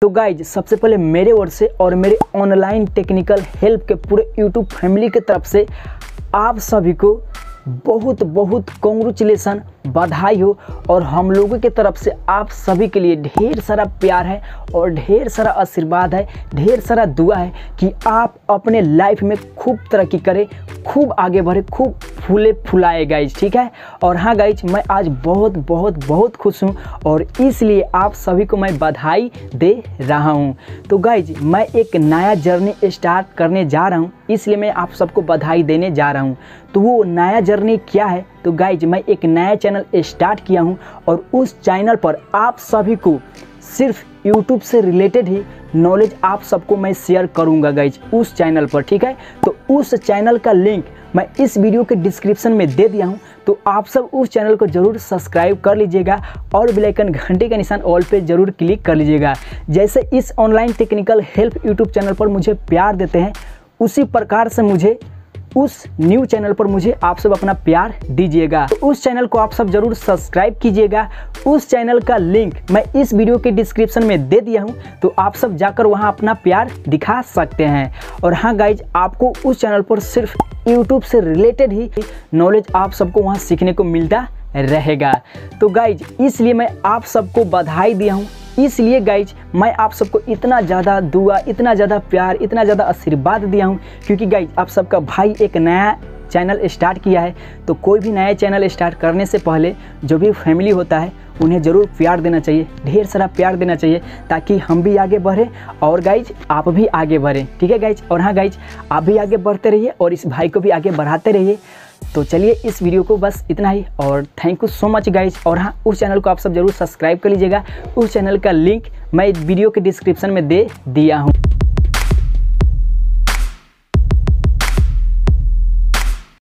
तो गाइज सबसे पहले मेरे ओर से और मेरे ऑनलाइन टेक्निकल हेल्प के पूरे यूट्यूब फैमिली की तरफ से आप सभी को बहुत बहुत कॉन्ग्रेचुलेसन, बधाई हो। और हम लोगों की तरफ से आप सभी के लिए ढेर सारा प्यार है और ढेर सारा आशीर्वाद है, ढेर सारा दुआ है कि आप अपने लाइफ में खूब तरक्की करें, खूब आगे बढ़े, खूब फूले फुलाए गाइज, ठीक है। और हाँ गाइज, मैं आज बहुत बहुत बहुत खुश हूँ और इसलिए आप सभी को मैं बधाई दे रहा हूँ। तो गाइज मैं एक नया जर्नी स्टार्ट करने जा रहा हूँ, इसलिए मैं आप सबको बधाई देने जा रहा हूँ। तो वो नया जर्नी क्या है? तो गाइज मैं एक नया चैनल स्टार्ट किया हूँ और उस चैनल पर आप सभी को सिर्फ YouTube से रिलेटेड ही नॉलेज आप सबको मैं शेयर करूँगा गाइज उस चैनल पर, ठीक है। तो उस चैनल का लिंक मैं इस वीडियो के डिस्क्रिप्शन में दे दिया हूँ, तो आप सब उस चैनल को ज़रूर सब्सक्राइब कर लीजिएगा और बेल आइकन घंटे का निशान ऑल पे ज़रूर क्लिक कर लीजिएगा। जैसे इस online technical help YouTube channel पर मुझे प्यार देते हैं, उसी प्रकार से मुझे उस न्यू चैनल पर मुझे आप सब अपना प्यार दीजिएगा। तो उस चैनल को आप सब जरूर सब्सक्राइब कीजिएगा। उस चैनल का लिंक मैं इस वीडियो के डिस्क्रिप्शन में दे दिया हूं, तो आप सब जाकर वहां अपना प्यार दिखा सकते हैं। और हाँ गाइज, आपको उस चैनल पर सिर्फ यूट्यूब से रिलेटेड ही नॉलेज आप सबको वहां सीखने को मिलता रहेगा। तो गाइज इसलिए मैं आप सबको बधाई दिया हूँ, इसलिए गाइज मैं आप सबको इतना ज़्यादा दुआ, इतना ज़्यादा प्यार, इतना ज़्यादा आशीर्वाद दिया हूँ, क्योंकि गाइज आप सबका भाई एक नया चैनल स्टार्ट किया है। तो कोई भी नया चैनल स्टार्ट करने से पहले जो भी फैमिली होता है उन्हें ज़रूर प्यार देना चाहिए, ढेर सारा प्यार देना चाहिए, ताकि हम भी आगे बढ़ें और गाइज आप भी आगे बढ़ें, ठीक है गाइज। और हाँ गाइज, आप भी आगे बढ़ते रहिए और इस भाई को भी आगे बढ़ाते रहिए। तो चलिए इस वीडियो को बस इतना ही और thank you so much guys. और हाँ, उस चैनल को आप सब जरूर सब्सक्राइब कर लीजिएगा। उस चैनल का लिंक मैं वीडियो के डिस्क्रिप्शन में दे दिया हूँ।